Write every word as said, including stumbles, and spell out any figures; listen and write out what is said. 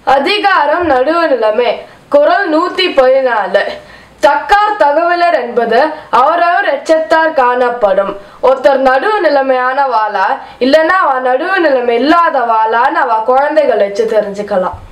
அதிகாரம் நடுவு நிலைமை. குறள் நூத்தி பதினாலு. தக்கார் தகவலர் என்பது அவரவர் எச்சத்தார் காணப்படும். ஒருத்தர் நடுவு நிலைமையான வாளா இல்லைன்னா அவ நடுவு நிலைமை இல்லாத வாளான்னு அவ குழந்தைகள் வச்சு தெரிஞ்சுக்கலாம்.